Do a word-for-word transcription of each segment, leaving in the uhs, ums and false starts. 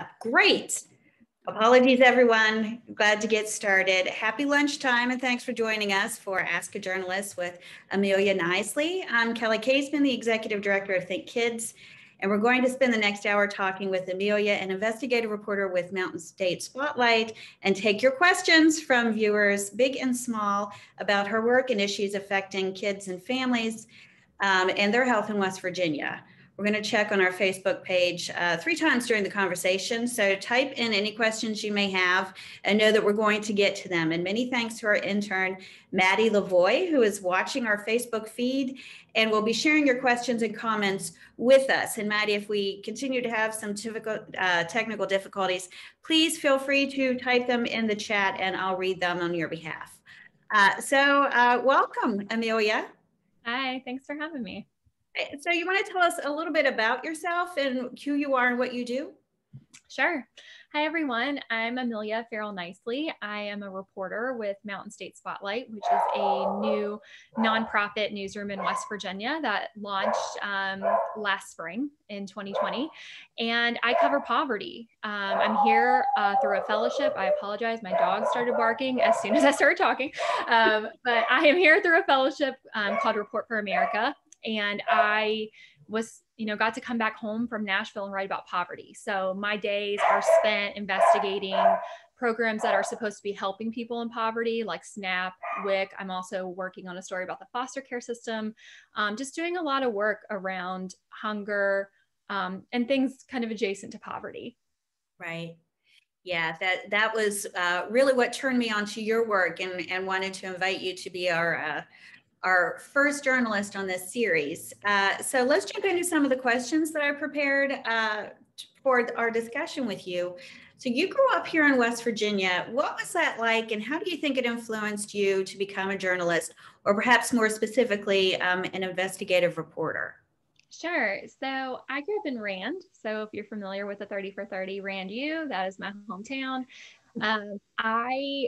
Great. Apologies, everyone. Glad to get started. Happy lunchtime, and thanks for joining us for Ask a Journalist with Amelia Knisely. I'm Kelly Caseman, the Executive Director of Think Kids, and we're going to spend the next hour talking with Amelia, an investigative reporter with Mountain State Spotlight, and take your questions from viewers, big and small, about her work and issues affecting kids and families um, and their health in West Virginia. We're going to check on our Facebook page uh, three times during the conversation. So type in any questions you may have and know that we're going to get to them. And many thanks to our intern, Maddie Lavoie, who is watching our Facebook feed and will be sharing your questions and comments with us. And Maddie, if we continue to have some typical, uh, technical difficulties, please feel free to type them in the chat and I'll read them on your behalf. Uh, so uh, welcome, Amelia. Hi, thanks for having me. So you want to tell us a little bit about yourself and who you are and what you do? Sure. Hi, everyone. I'm Amelia Farrell Knisely. I am a reporter with Mountain State Spotlight, which is a new nonprofit newsroom in West Virginia that launched um, last spring in twenty twenty. And I cover poverty. Um, I'm here uh, through a fellowship. I apologize. My dog started barking as soon as I started talking. Um, but I am here through a fellowship um, called Report for America. And I was, you know, got to come back home from Nashville and write about poverty. So my days are spent investigating programs that are supposed to be helping people in poverty, like SNAP, W I C. I'm also working on a story about the foster care system, um, just doing a lot of work around hunger um, and things kind of adjacent to poverty. Right. Yeah, that that was uh, really what turned me onto your work and, and wanted to invite you to be our uh, our first journalist on this series. Uh, so let's jump into some of the questions that I prepared uh, for our discussion with you. So you grew up here in West Virginia. What was that like, and how do you think it influenced you to become a journalist, or perhaps more specifically, um, an investigative reporter? Sure. So I grew up in Rand. So if you're familiar with the thirty for thirty Rand U, that is my hometown. Um, I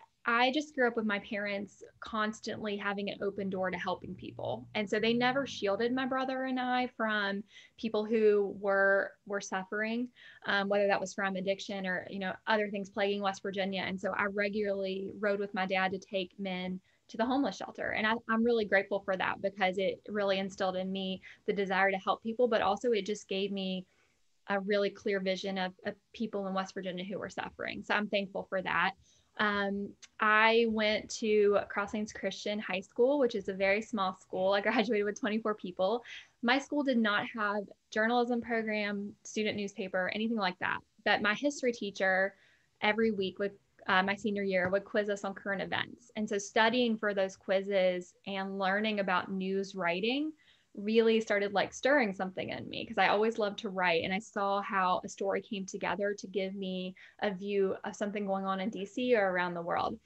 I just grew up with my parents constantly having an open door to helping people. And so they never shielded my brother and I from people who were were suffering, um, whether that was from addiction or, you know, other things plaguing West Virginia. And so I regularly rode with my dad to take men to the homeless shelter. And I, I'm really grateful for that because it really instilled in me the desire to help people, but also it just gave me a really clear vision of, of people in West Virginia who were suffering. So I'm thankful for that. Um, I went to Crossings Christian High School, which is a very small school. I graduated with twenty-four people. My school did not have journalism program, student newspaper, anything like that. But my history teacher every week would, uh, my senior year, would quiz us on current events. And so studying for those quizzes and learning about news writing really started like stirring something in me because I always loved to write, and I saw how a story came together to give me a view of something going on in D C or around the world.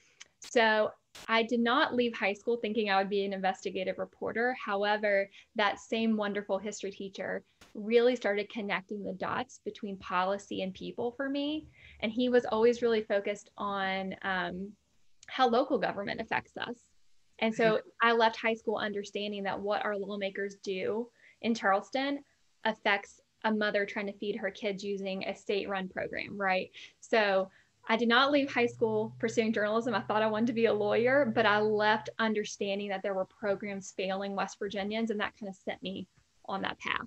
So I did not leave high school thinking I would be an investigative reporter. However, that same wonderful history teacher really started connecting the dots between policy and people for me. And he was always really focused on um, how local government affects us. And so I left high school understanding that what our lawmakers do in Charleston affects a mother trying to feed her kids using a state-run program, right? So I did not leave high school pursuing journalism. I thought I wanted to be a lawyer, but I left understanding that there were programs failing West Virginians, and that kind of sent me on that path.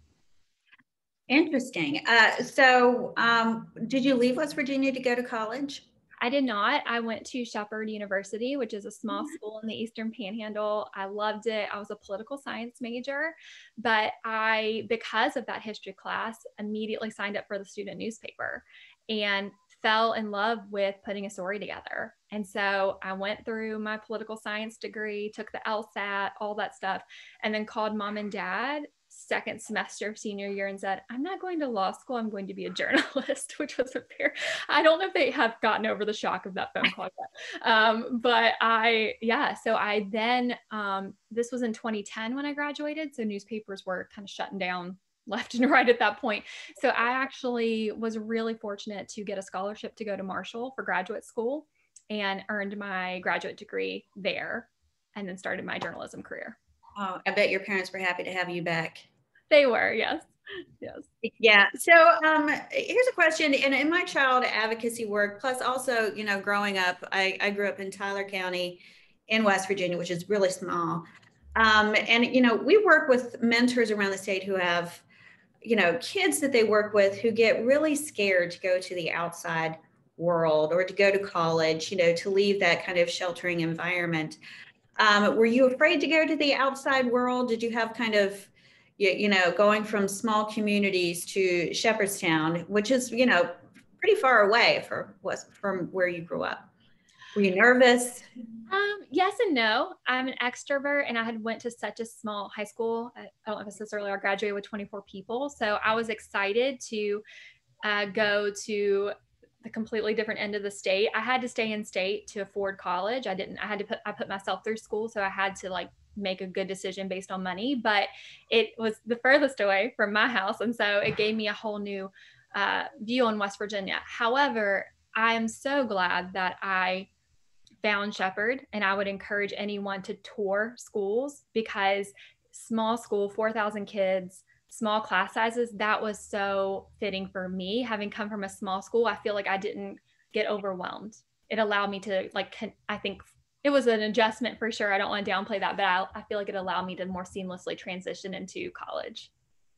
Interesting. Uh, so um, did you leave West Virginia to go to college? I did not. I went to Shepherd University, which is a small school in the Eastern Panhandle. I loved it. I was a political science major, but I, because of that history class, immediately signed up for the student newspaper and fell in love with putting a story together. And so I went through my political science degree, took the LSAT, all that stuff, and then called mom and dad second semester of senior year and said, I'm not going to law school, I'm going to be a journalist, which was a fair, I don't know if they have gotten over the shock of that phone call yet. Um, but I, yeah, so I then, um, this was in twenty ten when I graduated. So newspapers were kind of shutting down left and right at that point. So I actually was really fortunate to get a scholarship to go to Marshall for graduate school and earned my graduate degree there and then started my journalism career. Oh, I bet your parents were happy to have you back. They were, yes. Yes. Yeah. So um, here's a question. In, in my child advocacy work, plus also, you know, growing up, I, I grew up in Tyler County in West Virginia, which is really small. Um, and, you know, we work with mentors around the state who have, you know, kids that they work with who get really scared to go to the outside world or to go to college, you know, to leave that kind of sheltering environment. Um, were you afraid to go to the outside world? Did you have kind of, you, you know, going from small communities to Shepherdstown, which is, you know, pretty far away for was from where you grew up? Were you nervous? Um, yes and no. I'm an extrovert and I had went to such a small high school. I don't know if I said this earlier, I graduated with twenty-four people. So I was excited to uh, go to the completely different end of the state. I had to stay in state to afford college. I didn't, I had to put, I put myself through school. So I had to like make a good decision based on money, but it was the furthest away from my house. And so it gave me a whole new uh, view on West Virginia. However, I am so glad that I found Shepherd, and I would encourage anyone to tour schools because small school, four thousand kids, small class sizes, that was so fitting for me. Having come from a small school, I feel like I didn't get overwhelmed. It allowed me to like, I think it was an adjustment for sure. I don't want to downplay that, but I, I feel like it allowed me to more seamlessly transition into college.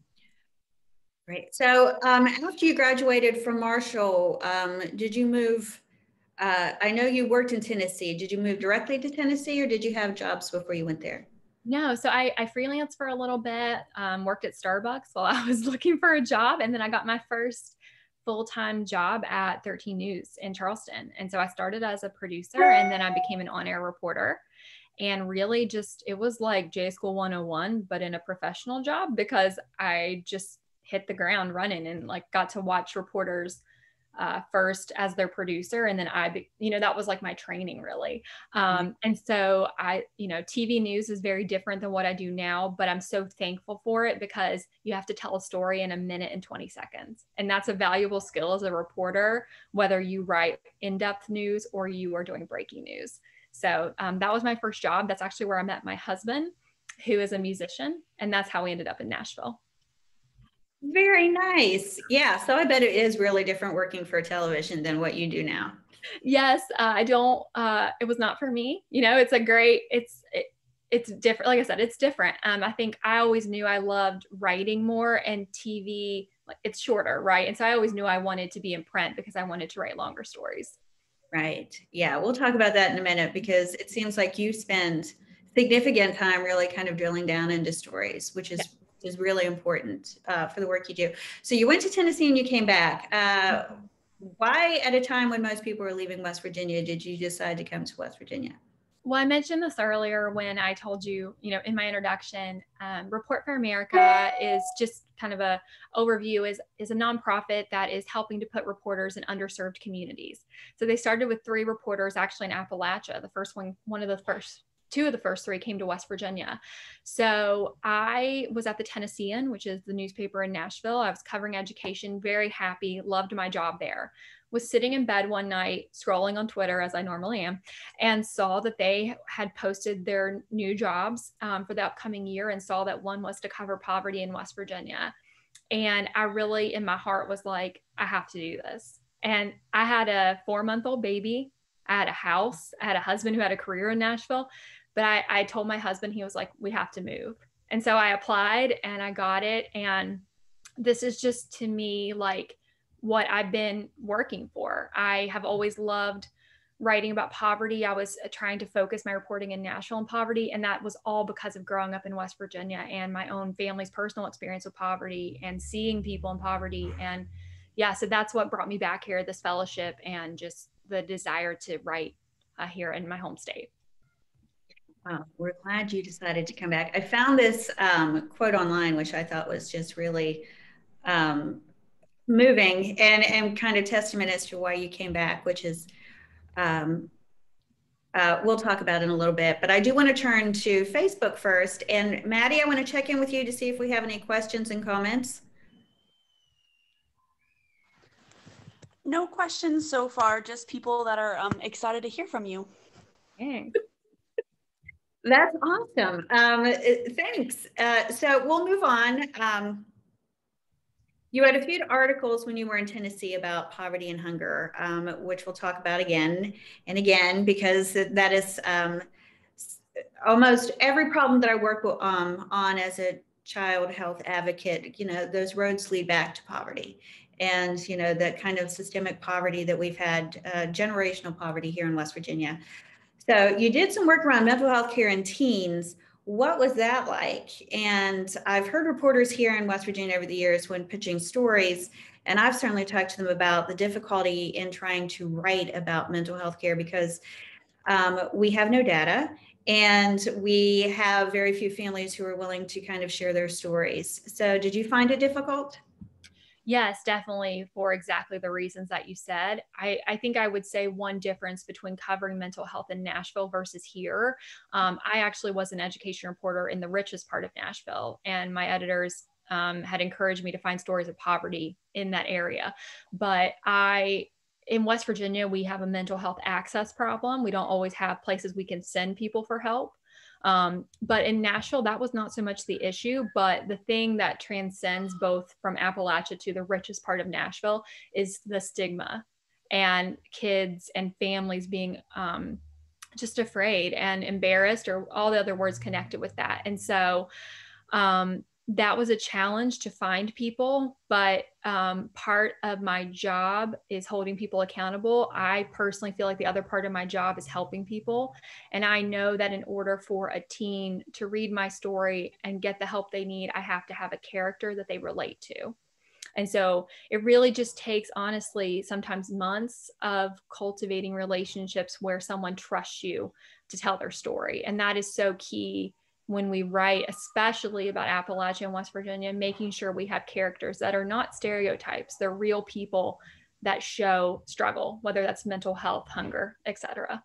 Great. So um, after you graduated from Marshall, um, did you move? Uh, I know you worked in Tennessee. Did you move directly to Tennessee or did you have jobs before you went there? No, so I, I freelanced for a little bit, um, worked at Starbucks while I was looking for a job. And then I got my first full-time job at thirteen News in Charleston. And so I started as a producer and then I became an on-air reporter. And really just, it was like J School one oh one, but in a professional job because I just hit the ground running and like got to watch reporters uh, first as their producer. And then I, you know, that was like my training really. Um, and so I, you know, T V news is very different than what I do now, but I'm so thankful for it because you have to tell a story in a minute and twenty seconds. And that's a valuable skill as a reporter, whether you write in-depth news or you are doing breaking news. So um, that was my first job. That's actually where I met my husband, who is a musician. And that's how we ended up in Nashville. Very nice. Yeah. So I bet it is really different working for television than what you do now. Yes. Uh, I don't, uh, it was not for me. You know, it's a great, it's, it, it's different. Like I said, it's different. Um, I think I always knew I loved writing more and T V, like it's shorter, right? And so I always knew I wanted to be in print because I wanted to write longer stories. Right. Yeah. We'll talk about that in a minute because it seems like you spend significant time really kind of drilling down into stories, which is, yeah. is really important uh, for the work you do. So you went to Tennessee and you came back. Uh, why at a time when most people were leaving West Virginia, did you decide to come to West Virginia? Well, I mentioned this earlier when I told you, you know, in my introduction, um, Report for America is just kind of a overview is, is a nonprofit that is helping to put reporters in underserved communities. So they started with three reporters actually in Appalachia. The first one, one of the first, two of the first three came to West Virginia. So I was at the Tennessean, which is the newspaper in Nashville. I was covering education, very happy, loved my job there. Was sitting in bed one night, scrolling on Twitter as I normally am, and saw that they had posted their new jobs um, for the upcoming year and saw that one was to cover poverty in West Virginia. And I really, in my heart, was like, I have to do this. And I had a four month old baby. I had a house. I had a husband who had a career in Nashville. But I, I told my husband, he was like, we have to move. And so I applied and I got it. And this is just to me like what I've been working for. I have always loved writing about poverty. I was trying to focus my reporting in Nashville on poverty. And that was all because of growing up in West Virginia and my own family's personal experience with poverty and seeing people in poverty. And yeah, so that's what brought me back here, this fellowship and just the desire to write uh, here in my home state. Wow, we're glad you decided to come back. I found this um, quote online, which I thought was just really um, moving and, and kind of testament as to why you came back, which is, um, uh, we'll talk about in a little bit, but I do want to turn to Facebook first. And Maddie, I want to check in with you to see if we have any questions and comments. No questions so far, just people that are um, excited to hear from you. Thanks. That's awesome. Um, thanks. Uh, so we'll move on. Um, You had a few articles when you were in Tennessee about poverty and hunger, um, which we'll talk about again and again, because that is um, almost every problem that I work um, on as a child health advocate. You know, those roads lead back to poverty. And, you know, that kind of systemic poverty that we've had, uh, generational poverty here in West Virginia. So you did some work around mental health care in teens. What was that like? And I've heard reporters here in West Virginia over the years when pitching stories, and I've certainly talked to them about the difficulty in trying to write about mental health care because um, we have no data and we have very few families who are willing to kind of share their stories. So did you find it difficult? Yes, definitely, for exactly the reasons that you said. I, I think I would say one difference between covering mental health in Nashville versus here. Um, I actually was an education reporter in the richest part of Nashville, and my editors um, had encouraged me to find stories of poverty in that area. But I, in West Virginia, we have a mental health access problem. We don't always have places we can send people for help. Um, but in Nashville, that was not so much the issue. But the thing that transcends both from Appalachia to the richest part of Nashville is the stigma and kids and families being um, just afraid and embarrassed, or all the other words connected with that. And so um, that was a challenge to find people, but um, part of my job is holding people accountable. I personally feel like the other part of my job is helping people. And I know that in order for a teen to read my story and get the help they need, I have to have a character that they relate to. And so it really just takes, honestly, sometimes months of cultivating relationships where someone trusts you to tell their story. And that is so key when we write, especially about Appalachia and West Virginia, making sure we have characters that are not stereotypes. They're real people that show struggle, whether that's mental health, hunger, et cetera.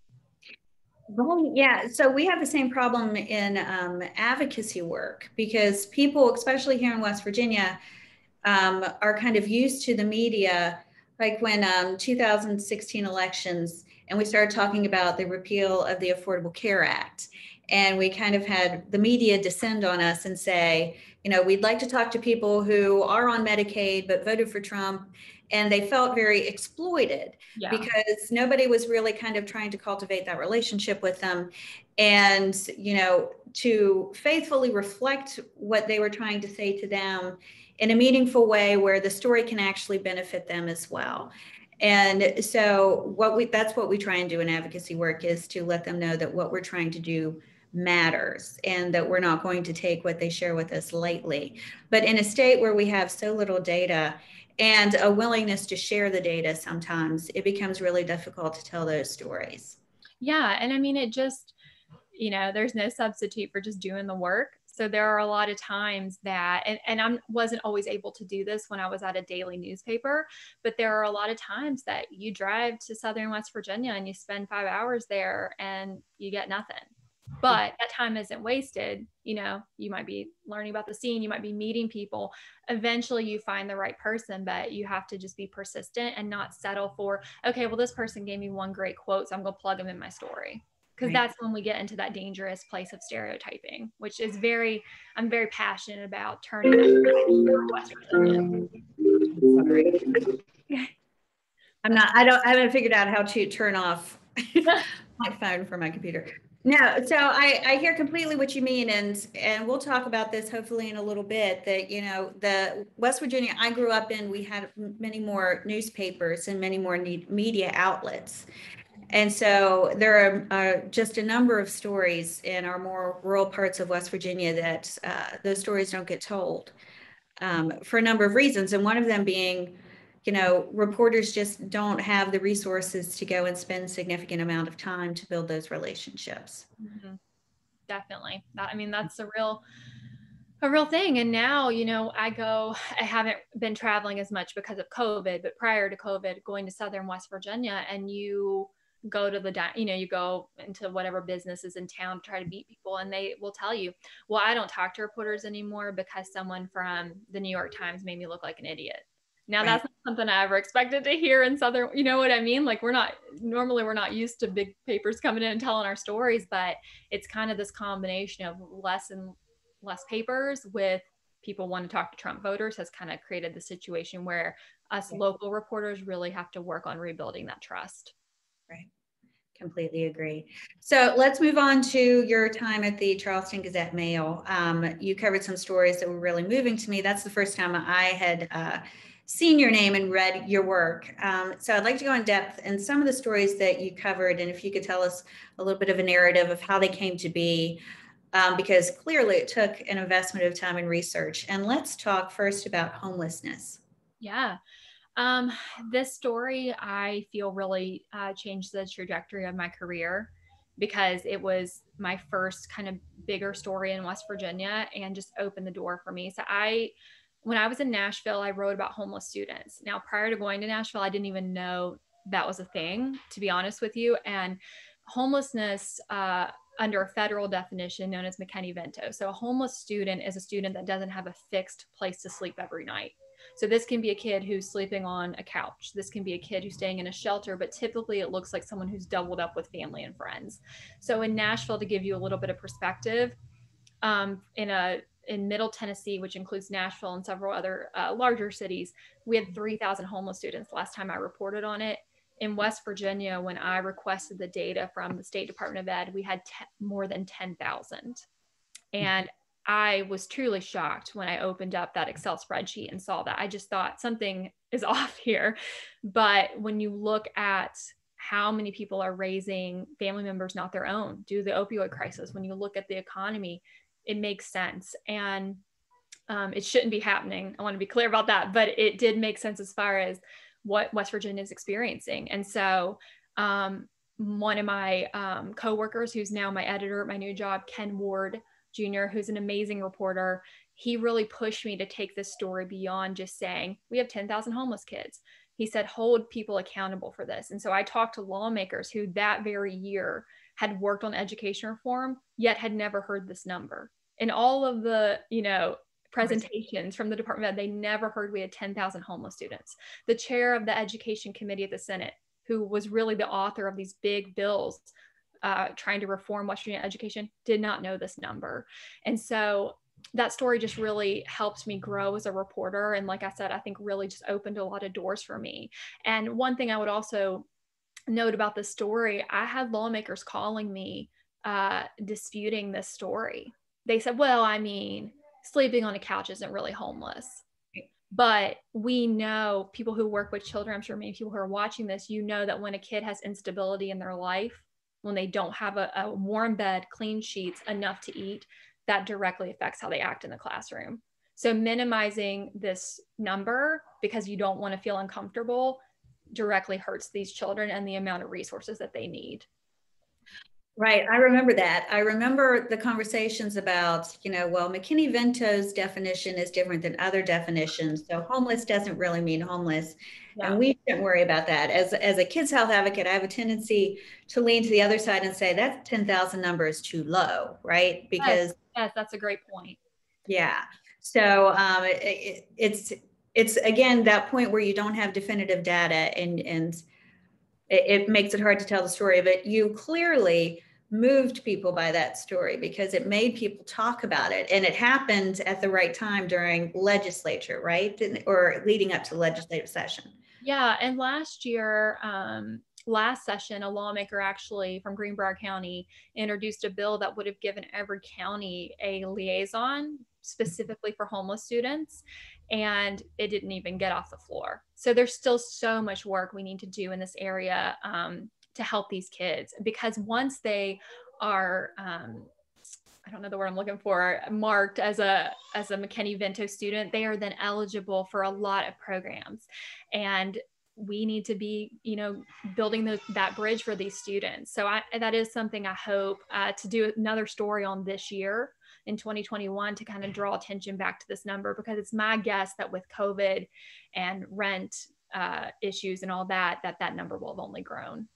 Well, yeah, so we have the same problem in um, advocacy work because people, especially here in West Virginia, um, are kind of used to the media, like when um, two thousand sixteen elections, and we started talking about the repeal of the Affordable Care Act. And we kind of had the media descend on us and say, you know, we'd like to talk to people who are on Medicaid but voted for Trump. And they felt very exploited yeah. because nobody was really kind of trying to cultivate that relationship with them. And, you know, to faithfully reflect what they were trying to say to them in a meaningful way where the story can actually benefit them as well. And so what we that's what we try and do in advocacy work is to let them know that what we're trying to do matters and that we're not going to take what they share with us lightly. But in a state where we have so little data and a willingness to share the data, sometimes it becomes really difficult to tell those stories. Yeah. And I mean, it just, you know, there's no substitute for just doing the work. So there are a lot of times that, and, and I wasn't always able to do this when I was at a daily newspaper, but there are a lot of times that you drive to Southern West Virginia and you spend five hours there and you get nothing. But that time isn't wasted. You know, you might be learning about the scene, you might be meeting people. Eventually you find the right person, but you have to just be persistent and not settle for, okay, well, this person gave me one great quote, so I'm going to plug them in my story. Because right. that's when we get into that dangerous place of stereotyping, which is very, I'm very passionate about turning that West Virginia. Sorry. I'm not, I don't, I haven't figured out how to turn off my phone from my computer. No, so I, I hear completely what you mean. And, and we'll talk about this hopefully in a little bit that, you know, the West Virginia I grew up in, we had many more newspapers and many more media outlets. And so there are uh, just a number of stories in our more rural parts of West Virginia that uh, those stories don't get told um, for a number of reasons. And one of them being, you know, reporters just don't have the resources to go and spend significant amount of time to build those relationships. Mm-hmm. Definitely. That, I mean, that's a real, a real thing. And now, you know, I go, I haven't been traveling as much because of COVID, but prior to COVID, going to Southern West Virginia, and you go to the, you know, you go into whatever business is in town to try to meet people, and they will tell you, well, I don't talk to reporters anymore because someone from the New York Times made me look like an idiot. Now, right. That's not something I ever expected to hear in Southern, you know what I mean? Like, we're not, normally we're not used to big papers coming in and telling our stories, but it's kind of this combination of less and less papers with people want to talk to Trump voters has kind of created the situation where us local reporters really have to work on rebuilding that trust. Right. Completely agree. So let's move on to your time at the Charleston Gazette Mail. Um, you covered some stories that were really moving to me. That's the first time I had uh, seen your name and read your work. Um, so I'd like to go in depth in some of the stories that you covered, and if you could tell us a little bit of a narrative of how they came to be, um, because clearly it took an investment of time and research. And let's talk first about homelessness. Yeah. Um, this story, I feel really uh, changed the trajectory of my career because it was my first kind of bigger story in West Virginia and just opened the door for me. So I, when I was in Nashville, I wrote about homeless students. Now, prior to going to Nashville, I didn't even know that was a thing, to be honest with you. And homelessness, uh, under a federal definition known as McKinney-Vento. So a homeless student is a student that doesn't have a fixed place to sleep every night. So this can be a kid who's sleeping on a couch. This can be a kid who's staying in a shelter, but typically it looks like someone who's doubled up with family and friends. So in Nashville, to give you a little bit of perspective, um, in a in Middle Tennessee, which includes Nashville and several other uh, larger cities, we had three thousand homeless students last time I reported on it. In West Virginia, when I requested the data from the State Department of Ed, we had more than ten thousand. And I was truly shocked when I opened up that Excel spreadsheet and saw that. I just thought something is off here. But when you look at how many people are raising family members not their own due to the opioid crisis, when you look at the economy, it makes sense. And um, it shouldn't be happening. I want to be clear about that, but it did make sense as far as what West Virginia is experiencing. And so um, one of my um, coworkers, who's now my editor at my new job, Ken Ward Junior, who's an amazing reporter, he really pushed me to take this story beyond just saying, we have ten thousand homeless kids. He said, hold people accountable for this. And so I talked to lawmakers who that very year had worked on education reform, yet had never heard this number. In all of the, you know, presentations from the Department of Ed, they never heard we had ten thousand homeless students. The chair of the Education Committee at the Senate, who was really the author of these big bills uh, trying to reform West Virginia education, did not know this number. And so that story just really helped me grow as a reporter. And like I said, I think really just opened a lot of doors for me. And one thing I would also note about this story, I had lawmakers calling me uh, disputing this story. They said, well, I mean, sleeping on a couch isn't really homeless. But we know, people who work with children, I'm sure many people who are watching this, you know that when a kid has instability in their life, when they don't have a, a warm bed, clean sheets, enough to eat, that directly affects how they act in the classroom. So minimizing this number because you don't want to feel uncomfortable directly hurts these children and the amount of resources that they need. Right. I remember that. I remember the conversations about, you know, well, McKinney-Vento's definition is different than other definitions. So homeless doesn't really mean homeless. Yeah. And we shouldn't worry about that. As, as a kids health advocate, I have a tendency to lean to the other side and say that ten thousand number is too low, right? Because yes, yes, that's a great point. Yeah. So um, it, it, it's, it's again, that point where you don't have definitive data and, and it, it makes it hard to tell the story, but you clearly moved people by that story because it made people talk about it, and it happened at the right time during legislature, right? Or leading up to legislative session. Yeah, and last year, um, last session, a lawmaker actually from Greenbrier County introduced a bill that would have given every county a liaison specifically for homeless students, and it didn't even get off the floor. So there's still so much work we need to do in this area um, to help these kids, because once they are, um, I don't know the word I'm looking for, marked as a as a McKinney-Vento student, they are then eligible for a lot of programs. And we need to be, you know, building the, that bridge for these students. So I, that is something I hope uh, to do another story on this year in twenty twenty-one to kind of draw attention back to this number, because it's my guess that with COVID and rent uh, issues and all that, that that number will have only grown.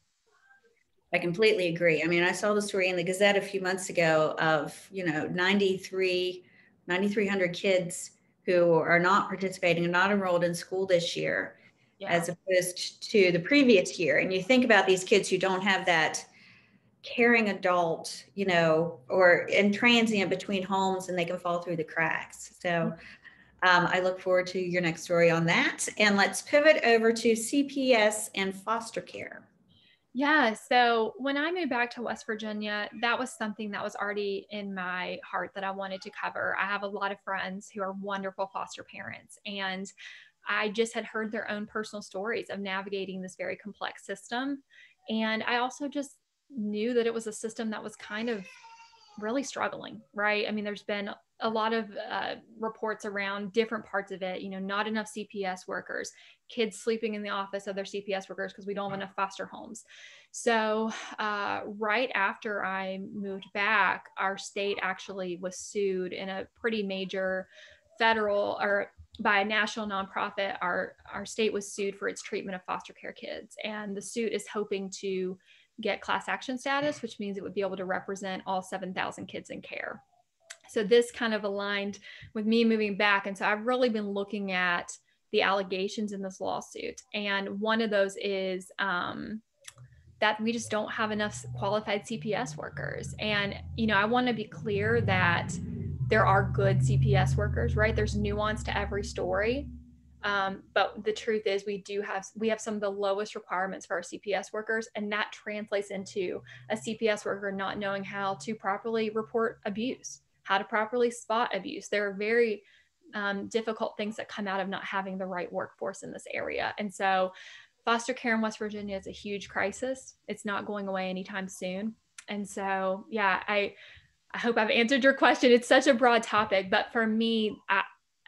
I completely agree. I mean, I saw the story in the Gazette a few months ago of, you know, ninety-three, ninety-three hundred kids who are not participating and not enrolled in school this year, yeah, as opposed to the previous year. And you think about these kids who don't have that caring adult, you know, or in transient between homes, and they can fall through the cracks. So Um, I look forward to your next story on that. And let's pivot over to C P S and foster care. Yeah, so when I moved back to West Virginia, that was something that was already in my heart that I wanted to cover. I have a lot of friends who are wonderful foster parents, and I just had heard their own personal stories of navigating this very complex system. And I also just knew that it was a system that was kind of really struggling, right? I mean, there's been a lot of uh, reports around different parts of it, you know, not enough C P S workers, kids sleeping in the office of their C P S workers because we don't have enough foster homes. So uh, right after I moved back, our state actually was sued in a pretty major federal or by a national nonprofit. Our, our state was sued for its treatment of foster care kids. And the suit is hoping to get class action status, which means it would be able to represent all seven thousand kids in care. So this kind of aligned with me moving back. And so I've really been looking at the allegations in this lawsuit. And one of those is um, that we just don't have enough qualified C P S workers. And, you know, I want to be clear that there are good C P S workers, right? There's nuance to every story. Um, but the truth is we do have, we have some of the lowest requirements for our C P S workers. And that translates into a C P S worker not knowing how to properly report abuse, how to properly spot abuse. There are very um, difficult things that come out of not having the right workforce in this area. And so foster care in West Virginia is a huge crisis. It's not going away anytime soon. And so, yeah, I, I hope I've answered your question. It's such a broad topic, but for me, I,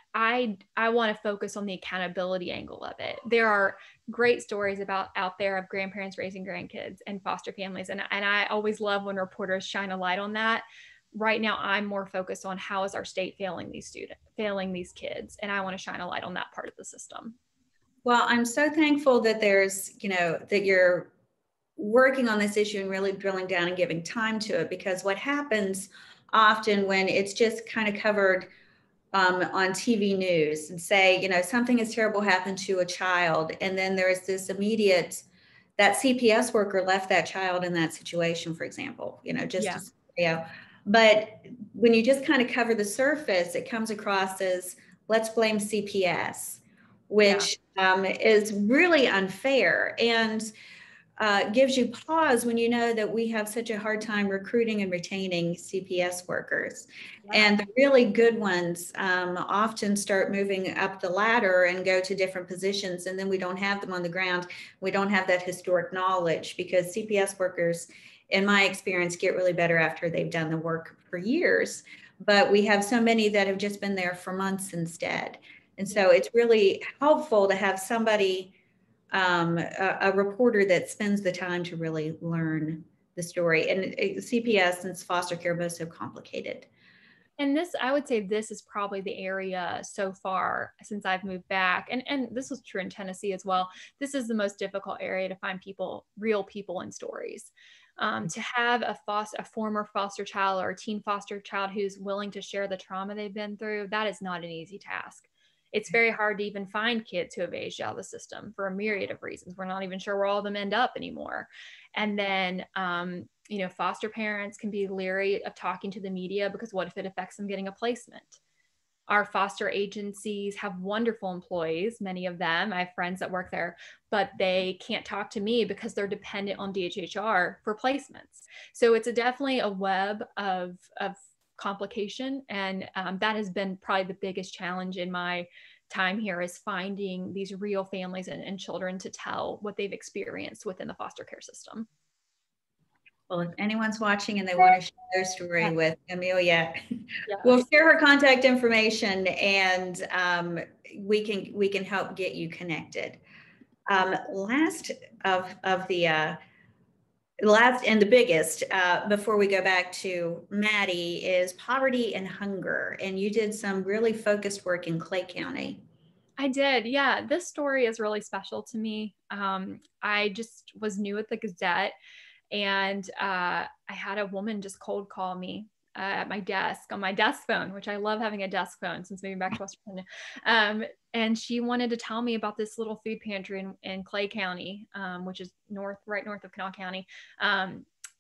I, I want to focus on the accountability angle of it. There are great stories about out there of grandparents raising grandkids and foster families. And, and I always love when reporters shine a light on that. Right now, I'm more focused on how is our state failing these students, failing these kids. And I want to shine a light on that part of the system. Well, I'm so thankful that there's, you know, that you're working on this issue and really drilling down and giving time to it, because what happens often when it's just kind of covered Um, on T V news and say, you know, something is terrible happened to a child. And then there's this immediate, that C P S worker left that child in that situation, for example, you know, just, Yeah. as, you know, but when you just kind of cover the surface, it comes across as let's blame C P S, which yeah. um, is really unfair. And Uh, gives you pause when you know that we have such a hard time recruiting and retaining C P S workers. Yeah. And the really good ones um, often start moving up the ladder and go to different positions, and then we don't have them on the ground. We don't have that historic knowledge, because C P S workers, in my experience, get really better after they've done the work for years. But we have so many that have just been there for months instead. And so it's really helpful to have somebody Um, a, a reporter that spends the time to really learn the story. And it, C P S and foster care are both so complicated. And this, I would say this is probably the area so far since I've moved back. And, and this was true in Tennessee as well. This is the most difficult area to find people, real people and stories. Um, to have a foster, a former foster child or a teen foster child who's willing to share the trauma they've been through, that is not an easy task. It's very hard to even find kids who have aged out of the system for a myriad of reasons. We're not even sure where all of them end up anymore. And then, um, you know, foster parents can be leery of talking to the media because what if it affects them getting a placement? Our foster agencies have wonderful employees, many of them. I have friends that work there, but they can't talk to me because they're dependent on D H H R for placements. So it's a definitely a web of, of complication. And um, that has been probably the biggest challenge in my time here, is finding these real families and, and children to tell what they've experienced within the foster care system. Well, if anyone's watching and they want to share their story yeah. with Amelia, yeah. we'll share her contact information, and um, we can we can help get you connected. Um, last of of the uh, last and the biggest, uh, before we go back to Maddie, is poverty and hunger. And you did some really focused work in Clay County. I did. Yeah. This story is really special to me. Um, I just was new at the Gazette, and uh, I had a woman just cold call me uh, at my desk on my desk phone, which I love having a desk phone since moving back to West Virginia. Um, and she wanted to tell me about this little food pantry in, in Clay County, um, which is north, right north of Kanawha County, um,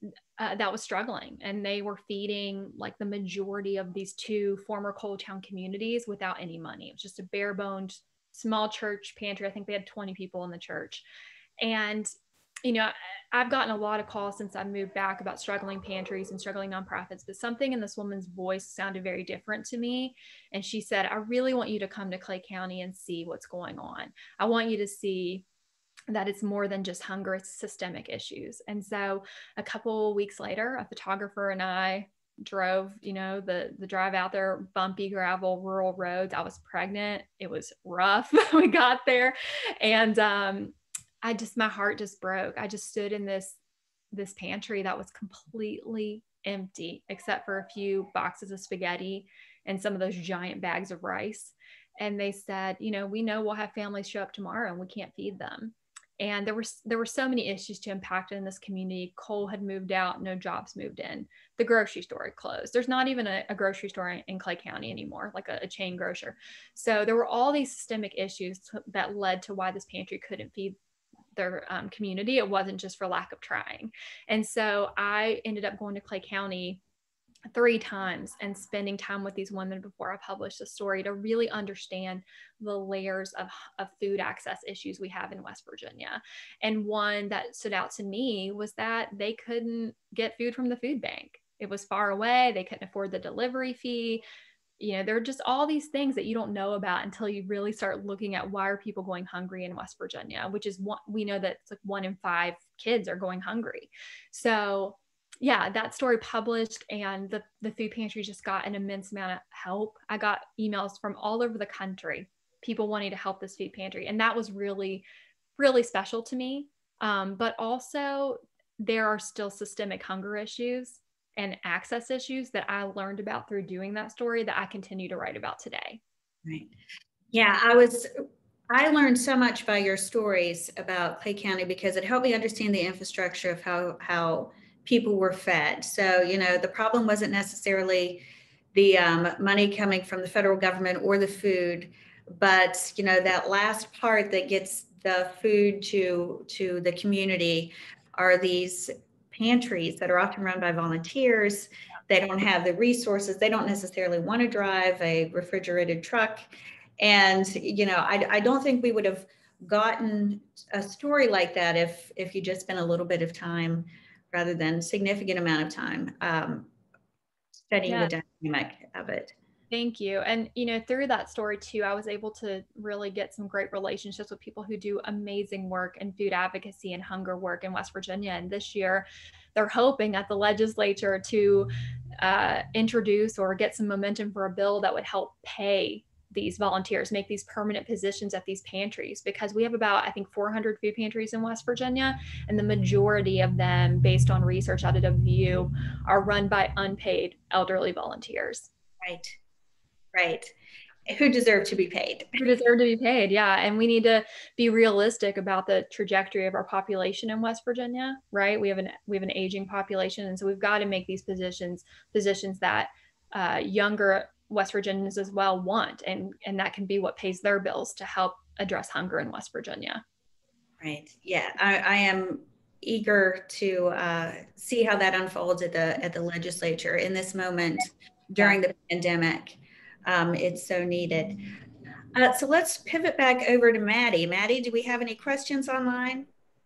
uh, that was struggling, and they were feeding like the majority of these two former coal town communities without any money. It was just a bare bones small church pantry. I think they had twenty people in the church. And, you know, I've gotten a lot of calls since I moved back about struggling pantries and struggling nonprofits, but something in this woman's voice sounded very different to me. And she said, I really want you to come to Clay County and see what's going on. I want you to see that it's more than just hunger, it's systemic issues. And so a couple of weeks later, a photographer and I drove, you know, the the drive out there, bumpy gravel, rural roads. I was pregnant. It was rough. We got there, and um, I just, my heart just broke. I just stood in this this pantry that was completely empty, except for a few boxes of spaghetti and some of those giant bags of rice. And they said, you know, we know we'll have families show up tomorrow and we can't feed them. And there were, there were so many issues to impact in this community. Coal had moved out, no jobs moved in. The grocery store had closed. There's not even a, a grocery store in, in Clay County anymore, like a, a chain grocer. So there were all these systemic issues to, that led to why this pantry couldn't feed their um, community. It wasn't just for lack of trying. And so I ended up going to Clay County three times and spending time with these women before I published the story to really understand the layers of, of food access issues we have in West Virginia. And one that stood out to me was that they couldn't get food from the food bank. It was far away. They couldn't afford the delivery fee. You know, there are just all these things that you don't know about until you really start looking at why are people going hungry in West Virginia, which is one, we know that it's like one in five kids are going hungry. So yeah, that story published, and the, the food pantry just got an immense amount of help. I got emails from all over the country, people wanting to help this food pantry. And that was really, really special to me. Um, but also there are still systemic hunger issues and access issues that I learned about through doing that story that I continue to write about today. Right. Yeah, I was, I learned so much by your stories about Clay County because it helped me understand the infrastructure of how, how people were fed. So, you know, the problem wasn't necessarily the um, money coming from the federal government or the food, but, you know, that last part that gets the food to, to the community are these pantries that are often run by volunteers. They don't have the resources. They don't necessarily want to drive a refrigerated truck. And, you know, I, I don't think we would have gotten a story like that if, if you just spent a little bit of time rather than significant amount of time um, studying yeah. the dynamic of it. Thank you. And, you know, through that story too, I was able to really get some great relationships with people who do amazing work in food advocacy and hunger work in West Virginia. And this year, they're hoping at the legislature to uh, introduce or get some momentum for a bill that would help pay these volunteers, make these permanent positions at these pantries, because we have about, I think, four hundred food pantries in West Virginia, and the majority of them, based on research out of W V U, are run by unpaid elderly volunteers. Right, right. Who deserve to be paid. Who deserve to be paid, yeah. And we need to be realistic about the trajectory of our population in West Virginia, right? We have an we have an aging population, and so we've got to make these positions positions that uh, younger West Virginians as well want, and and that can be what pays their bills to help address hunger in West Virginia. Right. Yeah, I, I am eager to uh, see how that unfolds at the at the legislature in this moment during the pandemic. Um, it's so needed. Uh, so let's pivot back over to Maddie. Maddie, do we have any questions online?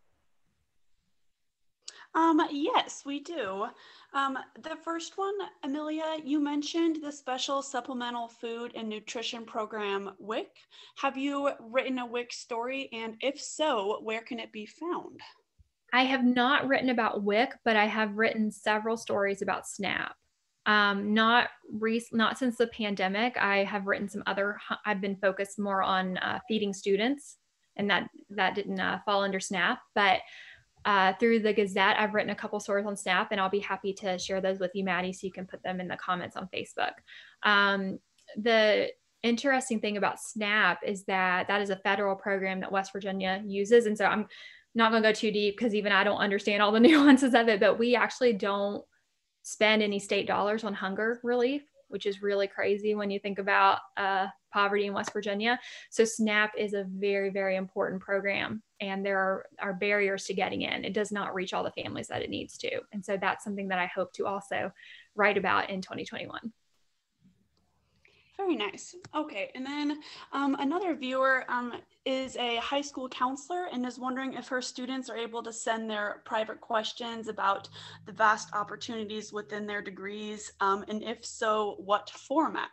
Um, yes, we do. Um, the first one, Amelia, you mentioned the Special Supplemental Food and Nutrition Program, W I C. Have you written a W I C story? And if so, where can it be found? I have not written about W I C, but I have written several stories about SNAP. Um, not re- not since the pandemic. I have written some other, I've been focused more on uh, feeding students, and that, that didn't uh, fall under SNAP, but Uh, through the Gazette, I've written a couple stories on SNAP, and I'll be happy to share those with you, Maddie, so you can put them in the comments on Facebook. Um, the interesting thing about SNAP is that that is a federal program that West Virginia uses. And so I'm not going to go too deep because even I don't understand all the nuances of it, but we actually don't spend any state dollars on hunger relief, which is really crazy when you think about uh, poverty in West Virginia. So SNAP is a very, very important program and there are, are barriers to getting in. It does not reach all the families that it needs to. And so that's something that I hope to also write about in twenty twenty-one. Very nice. Okay, and then um, another viewer um, is a high school counselor and is wondering if her students are able to send their private questions about the vast opportunities within their degrees, um, and if so, what format?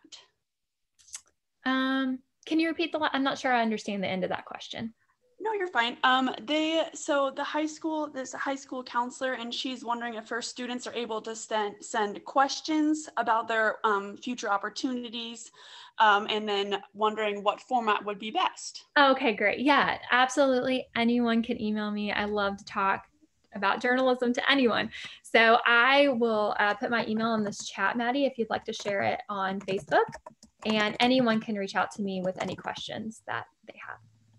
Um, can you repeat the, I'm not sure I understand the end of that question. No, you're fine. Um, they, so the high school, there's a high school counselor, and she's wondering if her students are able to send, send questions about their um, future opportunities, um, and then wondering what format would be best. Okay, great. Yeah, absolutely. Anyone can email me. I love to talk about journalism to anyone. So I will uh, put my email in this chat, Maddie, if you'd like to share it on Facebook, and anyone can reach out to me with any questions that they have.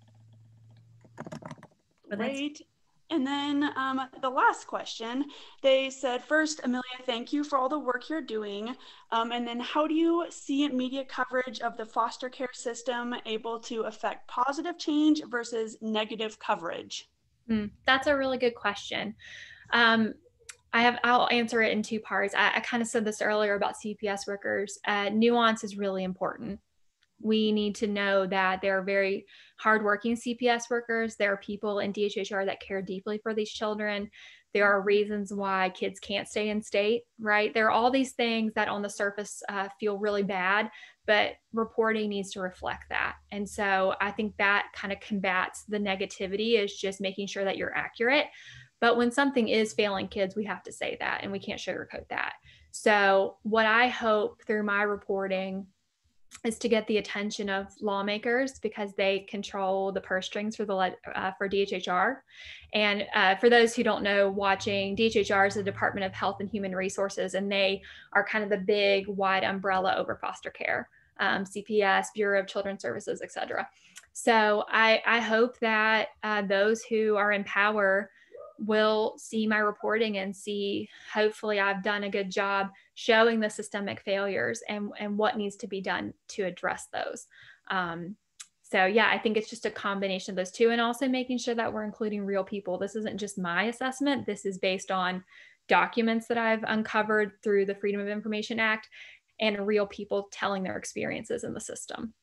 Great. And then um, the last question, they said, first, Amelia, thank you for all the work you're doing. Um, and then how do you see media coverage of the foster care system able to affect positive change versus negative coverage? Mm, that's a really good question. Um, I have, I'll answer it in two parts. I, I kind of said this earlier about C P S workers. Uh, nuance is really important. We need to know that there are very hardworking C P S workers. There are people in D H H R that care deeply for these children. There are reasons why kids can't stay in state, right? There are all these things that on the surface uh, feel really bad, but reporting needs to reflect that. And so I think that kind of combats the negativity, is just making sure that you're accurate. But when something is failing kids, we have to say that, and we can't sugarcoat that. So what I hope through my reporting is to get the attention of lawmakers, because they control the purse strings for the uh, for D H H R. And uh, for those who don't know, watching, D H H R is the Department of Health and Human Resources, and they are kind of the big wide umbrella over foster care, um, C P S, Bureau of Children's Services, et cetera. So I, I hope that uh, those who are in power will see my reporting and see, hopefully I've done a good job showing the systemic failures and, and what needs to be done to address those. Um, so yeah, I think it's just a combination of those two, and also making sure that we're including real people. This isn't just my assessment. This is based on documents that I've uncovered through the Freedom of Information Act and real people telling their experiences in the system.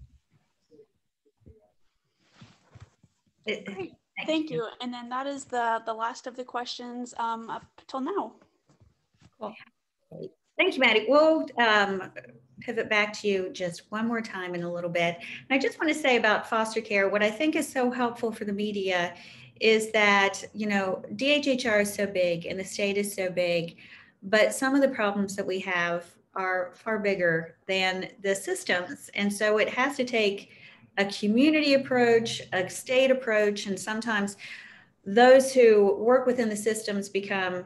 Great. Thank, Thank you. you. And then that is the, the last of the questions um, up till now. Cool. Thank you, Maddie. We'll um, pivot back to you just one more time in a little bit. And I just want to say about foster care, what I think is so helpful for the media is that, you know, D H H R is so big and the state is so big, but some of the problems that we have are far bigger than the systems. And so it has to take a community approach, a state approach, and sometimes those who work within the systems become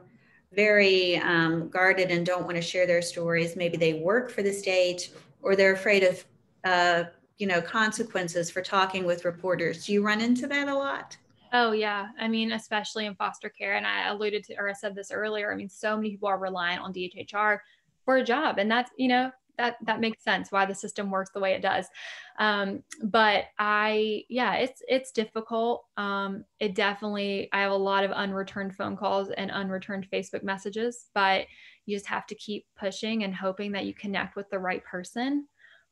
very um, guarded and don't want to share their stories. Maybe they work for the state, or they're afraid of, uh, you know, consequences for talking with reporters. Do you run into that a lot? Oh yeah, I mean, especially in foster care, and I alluded to, or I said this earlier, I mean, so many people are reliant on D H H R for a job, and that's, you know, that that makes sense why the system works the way it does. Um, but I, yeah, it's it's difficult. Um, it definitely, I have a lot of unreturned phone calls and unreturned Facebook messages, but you just have to keep pushing and hoping that you connect with the right person.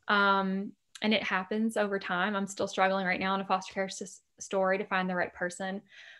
Um, and it happens over time. I'm still struggling right now in a foster care s- story to find the right person.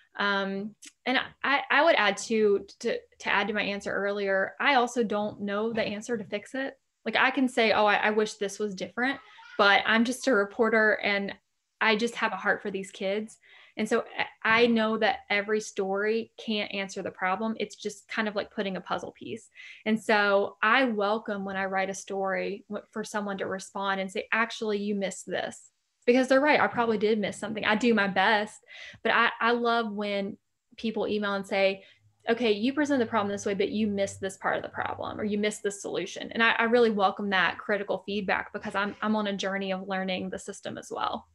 Um, and I, I would add to, to, to add to my answer earlier, I also don't know the answer to fix it. Like I can say, oh, I, I wish this was different, but I'm just a reporter and I just have a heart for these kids. And so I know that every story can't answer the problem. It's just kind of like putting a puzzle piece. And so I welcome when I write a story for someone to respond and say, actually, you missed this. Because they're right. I probably did miss something. I do my best, but I, I love when people email and say, okay, you present the problem this way, but you missed this part of the problem, or you missed this solution. And I, I really welcome that critical feedback, because I'm, I'm on a journey of learning the system as well.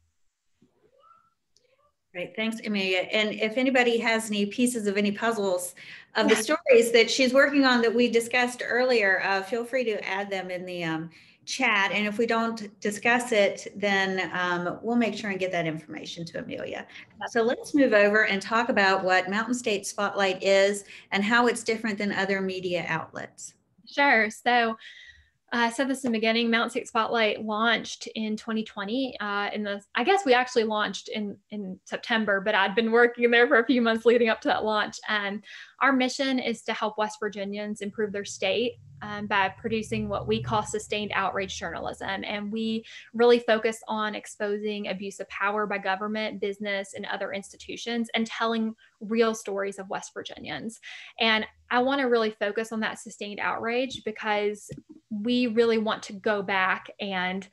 Great, thanks, Amelia. And if anybody has any pieces of any puzzles of the stories that she's working on that we discussed earlier, uh, feel free to add them in the um, chat. And if we don't discuss it, then um, we'll make sure and get that information to Amelia. So let's move over and talk about what Mountain State Spotlight is and how it's different than other media outlets. Sure. So Uh, I said this in the beginning, Mountain State Spotlight launched in twenty twenty. Uh, in the, I guess we actually launched in, in September, but I'd been working there for a few months leading up to that launch. And our mission is to help West Virginians improve their state um, by producing what we call sustained outrage journalism. And we really focus on exposing abuse of power by government, business, and other institutions, and telling real stories of West Virginians. And I want to really focus on that sustained outrage because we really want to go back and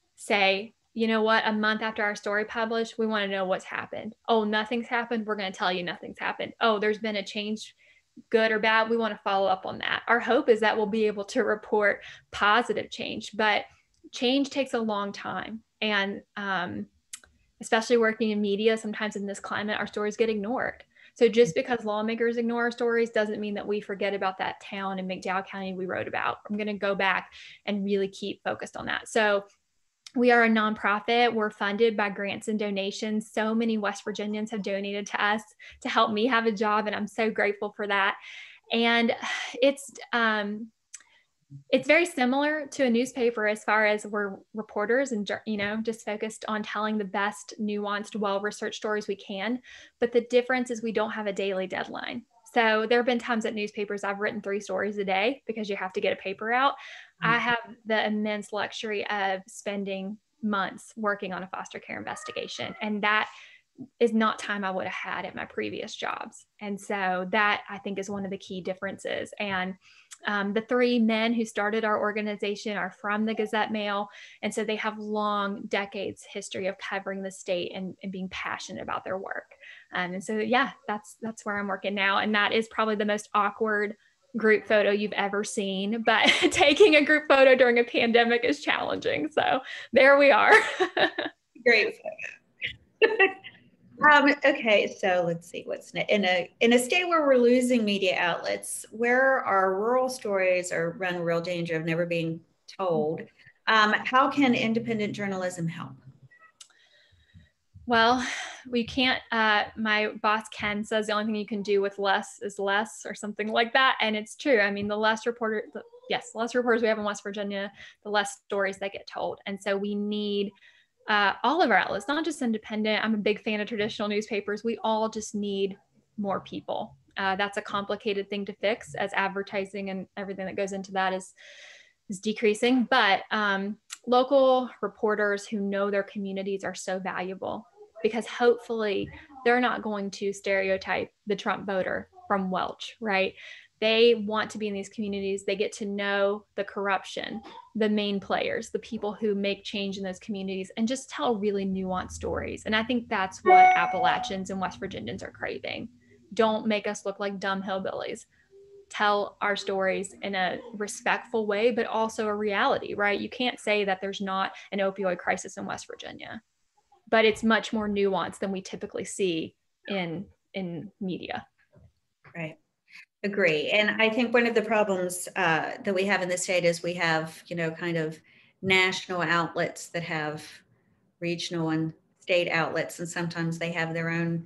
say, you know what, a month after our story published, we want to know what's happened. Oh, nothing's happened. We're going to tell you nothing's happened. Oh, there's been a change, good or bad. We want to follow up on that. Our hope is that we'll be able to report positive change, but change takes a long time. And um, especially working in media, sometimes in this climate, our stories get ignored. So just because lawmakers ignore our stories doesn't mean that we forget about that town in McDowell County we wrote about. I'm going to go back and really keep focused on that. So we are a nonprofit. We're funded by grants and donations. So many West Virginians have donated to us to help me have a job, and I'm so grateful for that. And it's um, it's very similar to a newspaper as far as we're reporters and, you know, just focused on telling the best nuanced, well-researched stories we can. But the difference is we don't have a daily deadline. So there have been times at newspapers I've written three stories a day because you have to get a paper out. Mm-hmm. I have the immense luxury of spending months working on a foster care investigation. And that is not time I would have had at my previous jobs. And so that, I think, is one of the key differences. And um, the three men who started our organization are from the Gazette Mail. And so they have long decades history of covering the state and, and being passionate about their work. Um, and so, yeah, that's, that's where I'm working now. And that is probably the most awkward group photo you've ever seen, but taking a group photo during a pandemic is challenging. So there we are. Great photo. Um, okay, so let's see what's next. In a in a state where we're losing media outlets, where our rural stories are run a real danger of never being told, um, how can independent journalism help? Well, we can't, uh, my boss Ken says the only thing you can do with less is less, or something like that. And it's true. I mean, the less reporter, the, yes, the less reporters we have in West Virginia, the less stories that get told. And so we need Uh, all of our outlets, not just independent. I'm a big fan of traditional newspapers. We all just need more people. Uh, that's a complicated thing to fix, as advertising and everything that goes into that is, is decreasing. But um, local reporters who know their communities are so valuable, because hopefully they're not going to stereotype the Trump voter from Welch, right? They want to be in these communities. They get to know the corruption, the main players, the people who make change in those communities, and just tell really nuanced stories. And I think that's what Appalachians and West Virginians are craving. Don't make us look like dumb hillbillies. Tell our stories in a respectful way, but also a reality, right? You can't say that there's not an opioid crisis in West Virginia, but it's much more nuanced than we typically see in, in media. Right. Agree. And I think one of the problems uh, that we have in the state is we have, you know, kind of national outlets that have regional and state outlets, and sometimes they have their own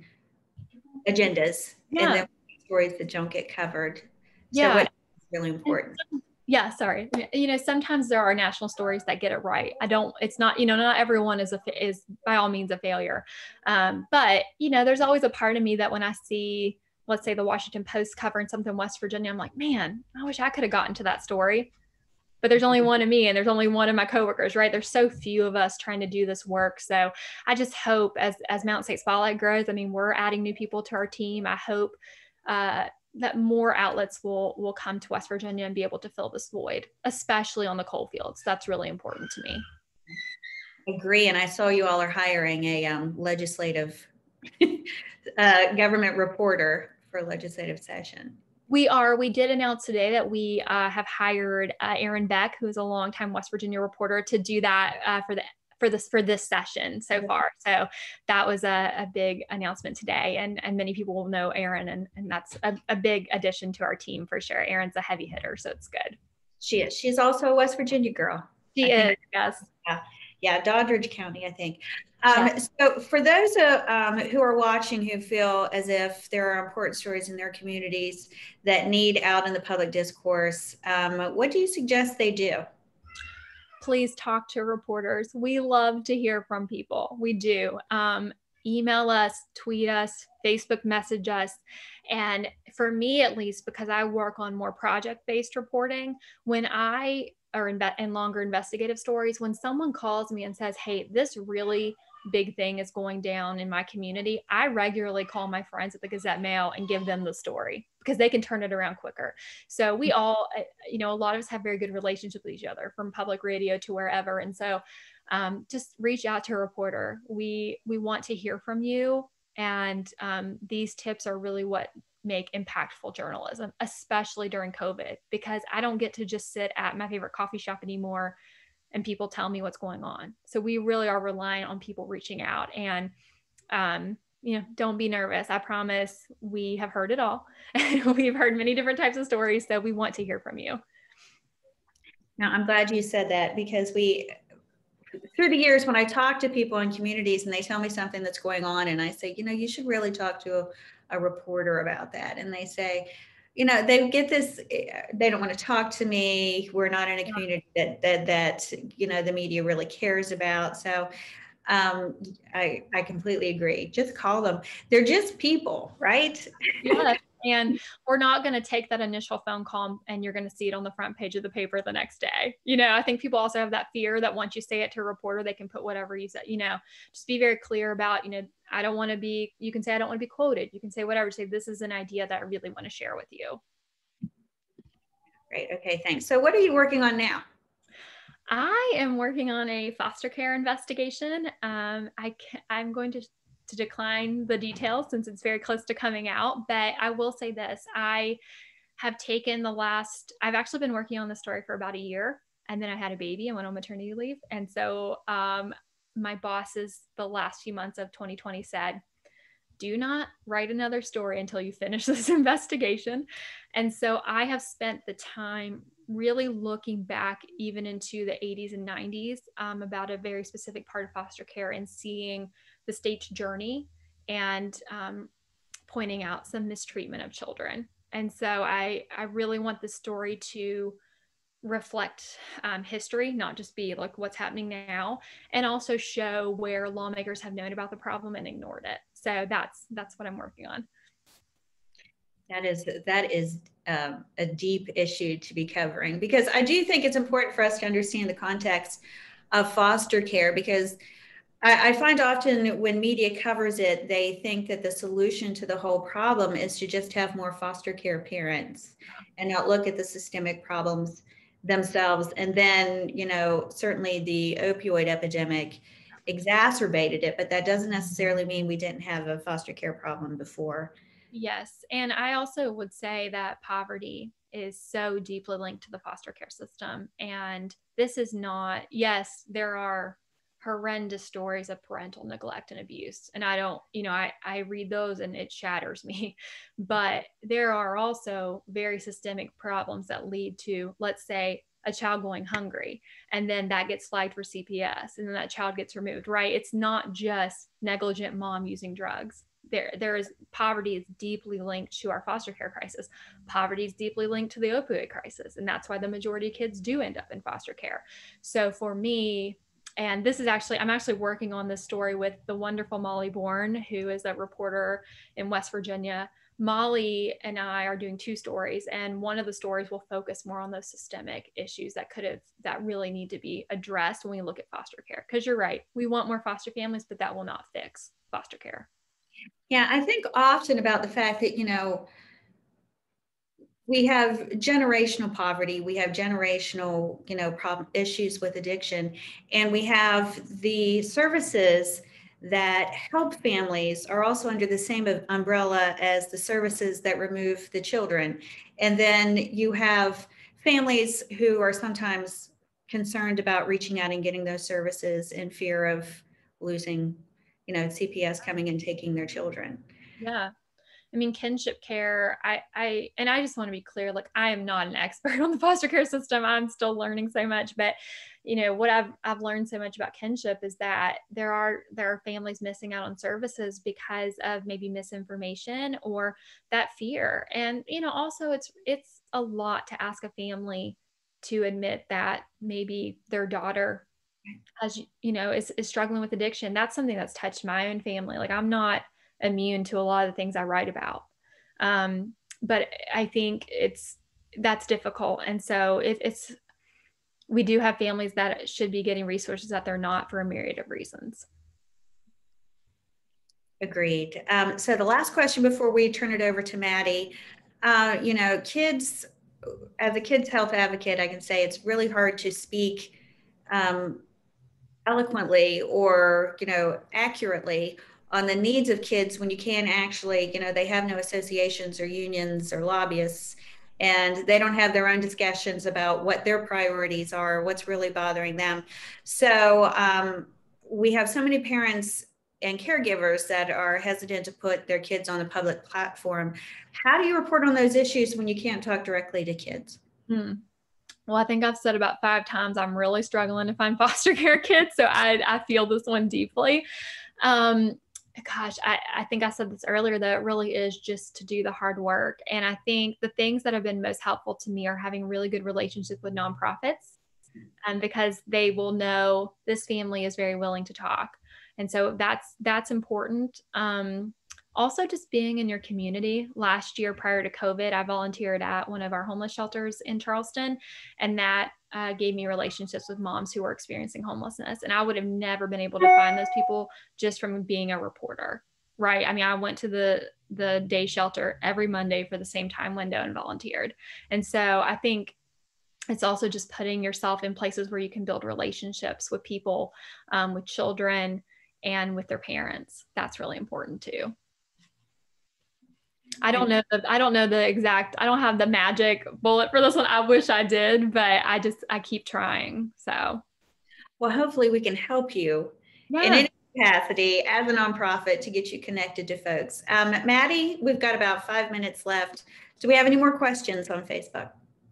agendas, yeah. and then stories that don't get covered. Yeah. So what is really important. Yeah, sorry. You know, sometimes there are national stories that get it right. I don't, it's not, you know, not everyone is a, is by all means a failure. Um, but, you know, there's always a part of me that when I see, let's say the Washington Post covering something in West Virginia, I'm like, man, I wish I could have gotten to that story. But there's only one of me, and there's only one of my coworkers, right? There's so few of us trying to do this work. So I just hope as, as Mountain State Spotlight grows, I mean, we're adding new people to our team. I hope uh, that more outlets will, will come to West Virginia and be able to fill this void, especially on the coal fields. That's really important to me. I agree. And I saw you all are hiring a um, legislative uh, government reporter for legislative session. We are. We did announce today that we uh, have hired uh, Aaron Beck, who is a longtime West Virginia reporter, to do that uh, for the for this for this session so far. So that was a, a big announcement today, and and many people will know Aaron, and and that's a, a big addition to our team for sure. Aaron's a heavy hitter, so it's good. She is. She's also a West Virginia girl. She is, yes. Yeah, yeah, Doddridge County, I think. Um, yeah. So for those uh, um, who are watching who feel as if there are important stories in their communities that need out in the public discourse, um, what do you suggest they do? Please talk to reporters. We love to hear from people. We do. Um, email us, tweet us, Facebook message us. And for me, at least, because I work on more project-based reporting, when I or in, in longer investigative stories, when someone calls me and says, hey, this really big thing is going down in my community, I regularly call my friends at the Gazette Mail and give them the story because they can turn it around quicker. So we all, you know, a lot of us have very good relationships with each other, from public radio to wherever. And so um, just reach out to a reporter. We, we want to hear from you. And um, these tips are really what make impactful journalism, especially during COVID, because I don't get to just sit at my favorite coffee shop anymore and people tell me what's going on. So we really are relying on people reaching out, and, um, you know, don't be nervous. I promise we have heard it all. We've heard many different types of stories. So we want to hear from you. Now, I'm glad you said that, because we, through the years, when I talk to people in communities and they tell me something that's going on, and I say, you know, you should really talk to a, a reporter about that. And they say, you know, they get this, they don't want to talk to me. We're not in a community that, that, that, you know, the media really cares about. So um, I, I completely agree. Just call them. They're just people, right? Yeah. And we're not going to take that initial phone call and you're going to see it on the front page of the paper the next day. You know, I think people also have that fear that once you say it to a reporter, they can put whatever you say, you know, just be very clear about, you know, I don't want to be, you can say, I don't want to be quoted. You can say whatever, say, this is an idea that I really want to share with you. Great. Okay. Thanks. So what are you working on now? I am working on a foster care investigation. Um, I can, I'm going to to decline the details since it's very close to coming out, but I will say this. I have taken the last, I've actually been working on this story for about a year, and then I had a baby and went on maternity leave. And so um, my bosses the last few months of twenty twenty said, do not write another story until you finish this investigation. And so I have spent the time really looking back even into the eighties and nineties um, about a very specific part of foster care and seeing the state's journey and um, pointing out some mistreatment of children. And so I, I really want the story to reflect um, history, not just be like what's happening now, and also show where lawmakers have known about the problem and ignored it. So that's that's what I'm working on. That is that is um, a deep issue to be covering, because I do think it's important for us to understand the context of foster care, because I, I find often when media covers it, they think that the solution to the whole problem is to just have more foster care parents and not look at the systemic problems themselves. And then, you know, certainly the opioid epidemic exacerbated it, but that doesn't necessarily mean we didn't have a foster care problem before. Yes. And I also would say that poverty is so deeply linked to the foster care system. And this is not, yes, there are horrendous stories of parental neglect and abuse. And I don't, you know, I, I read those and it shatters me. But there are also very systemic problems that lead to, let's say, a child going hungry, and then that gets flagged for C P S, and then that child gets removed, right? It's not just negligent mom using drugs. There, there is poverty is deeply linked to our foster care crisis. Poverty is deeply linked to the opioid crisis. And that's why the majority of kids do end up in foster care. So for me, and this is actually, I'm actually working on this story with the wonderful Molly Bourne, who is a reporter in West Virginia. Molly and I are doing two stories, and one of the stories will focus more on those systemic issues that could have, that really need to be addressed when we look at foster care. Because you're right, we want more foster families, but that will not fix foster care. Yeah, I think often about the fact that, you know, we have generational poverty, we have generational, you know, problem issues with addiction, and we have the services that help families are also under the same umbrella as the services that remove the children. And then you have families who are sometimes concerned about reaching out and getting those services in fear of losing, you know, C P S coming and taking their children. Yeah. I mean, kinship care, I, I, and I just want to be clear, like, I am not an expert on the foster care system. I'm still learning so much, but you know, what I've, I've learned so much about kinship is that there are, there are families missing out on services because of maybe misinformation or that fear. And, you know, also it's, it's a lot to ask a family to admit that maybe their daughter has, you know, is, is struggling with addiction. That's something that's touched my own family. Like, I'm not immune to a lot of the things I write about. Um, but I think it's, that's difficult. And so if it's, we do have families that should be getting resources that they're not for a myriad of reasons. Agreed. Um, so the last question before we turn it over to Maddie, uh, you know, kids, as a kids health advocate, I can say it's really hard to speak um, eloquently or, you know, accurately on the needs of kids when you can't actually, you know, they have no associations or unions or lobbyists, and they don't have their own discussions about what their priorities are, what's really bothering them. So um, we have so many parents and caregivers that are hesitant to put their kids on a public platform. How do you report on those issues when you can't talk directly to kids? Hmm. Well, I think I've said about five times, I'm really struggling to find foster care kids. So I, I feel this one deeply. Um, gosh, I, I think I said this earlier, that it really is just to do the hard work. And I think the things that have been most helpful to me are having really good relationships with nonprofits, um, because they will know this family is very willing to talk. And so that's, that's important. Um, also just being in your community. Last year, prior to COVID, I volunteered at one of our homeless shelters in Charleston, and that uh, gave me relationships with moms who were experiencing homelessness. And I would have never been able to find those people just from being a reporter, right? I mean, I went to the, the day shelter every Monday for the same time window and volunteered. And so I think it's also just putting yourself in places where you can build relationships with people, um, with children, and with their parents. That's really important too. I don't know the, I don't know the exact, I don't have the magic bullet for this one. I wish I did, but I just, I keep trying. So. Well, hopefully we can help you Yeah. in any capacity as a nonprofit to get you connected to folks. Um, Maddie, we've got about five minutes left. Do we have any more questions on Facebook?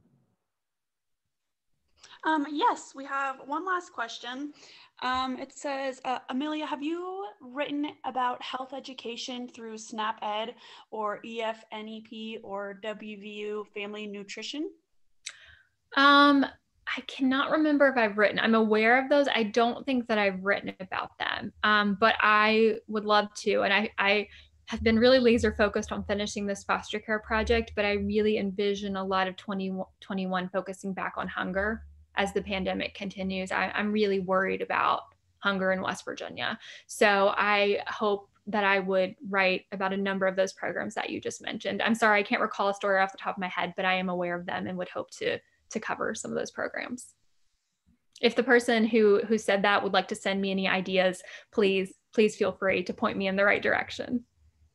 Um, yes, we have one last question. Um, it says, uh, Amelia, have you written about health education through SNAP-Ed or E F N E P or W V U Family Nutrition? Um, I cannot remember if I've written. I'm aware of those. I don't think that I've written about them, um, but I would love to. And I, I have been really laser focused on finishing this foster care project, but I really envision a lot of twenty twenty-one focusing back on hunger as the pandemic continues. I, I'm really worried about hunger in West Virginia. So I hope that I would write about a number of those programs that you just mentioned. I'm sorry, I can't recall a story off the top of my head, but I am aware of them and would hope to, to cover some of those programs. If the person who, who said that would like to send me any ideas, please, please feel free to point me in the right direction.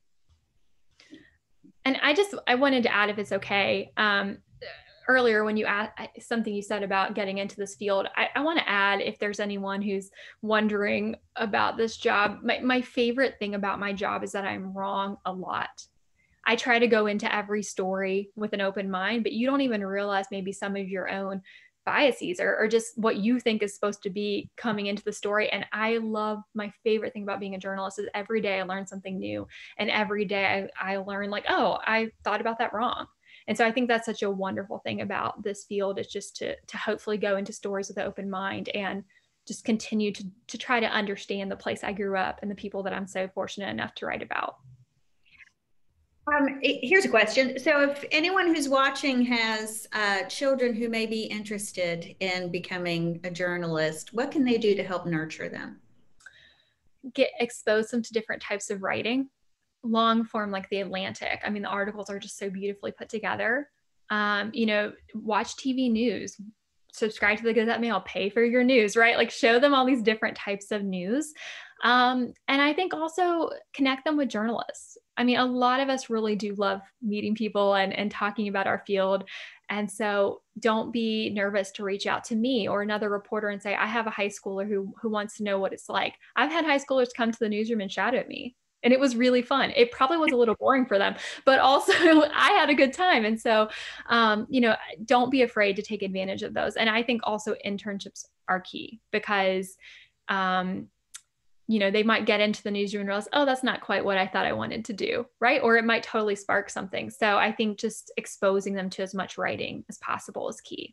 And I just, I wanted to add, if it's okay, um, earlier when you asked something you said about getting into this field, I, I want to add, if there's anyone who's wondering about this job, my, my favorite thing about my job is that I'm wrong a lot. I try to go into every story with an open mind, but you don't even realize maybe some of your own biases or, or just what you think is supposed to be coming into the story. And I love, my favorite thing about being a journalist is every day I learn something new. And every day I, I learn like, oh, I thought about that wrong. And so I think that's such a wonderful thing about this field, is just to, to hopefully go into stories with an open mind and just continue to, to try to understand the place I grew up and the people that I'm so fortunate enough to write about. Um, here's a question. So if anyone who's watching has uh, children who may be interested in becoming a journalist, what can they do to help nurture them? Get expose them to different types of writing. Long form, like The Atlantic. I mean, the articles are just so beautifully put together. Um, you know, watch T V news, subscribe to the Gazette Mail, pay for your news, right? Like, show them all these different types of news. Um, and I think also connect them with journalists. I mean, a lot of us really do love meeting people and, and talking about our field. And so don't be nervous to reach out to me or another reporter and say, I have a high schooler who, who wants to know what it's like. I've had high schoolers come to the newsroom and shout at me. And it was really fun. It probably was a little boring for them, but also I had a good time. And so, um, you know, don't be afraid to take advantage of those. And I think also internships are key because, um, you know, they might get into the newsroom and realize, oh, that's not quite what I thought I wanted to do, right? Or it might totally spark something. So I think just exposing them to as much writing as possible is key.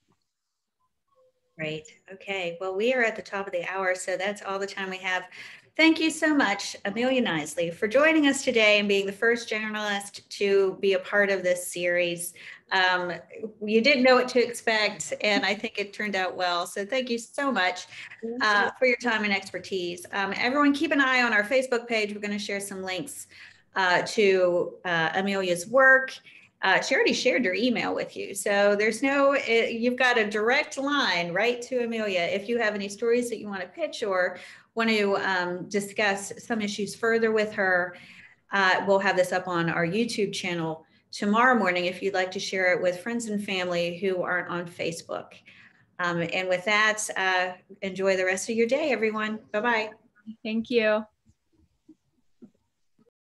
Great. Okay. Well, we are at the top of the hour, so that's all the time we have. Thank you so much, Amelia Knisely, for joining us today and being the first journalist to be a part of this series. Um, you didn't know what to expect, and I think it turned out well. So thank you so much uh, for your time and expertise. Um, everyone keep an eye on our Facebook page. We're going to share some links uh, to uh, Amelia's work. Uh, she already shared her email with you. So there's no, it, you've got a direct line right to Amelia. If you have any stories that you want to pitch or want to um, discuss some issues further with her, uh, we'll have this up on our YouTube channel tomorrow morning if you'd like to share it with friends and family who aren't on Facebook. Um, and with that, uh, enjoy the rest of your day, everyone. Bye-bye. Thank you.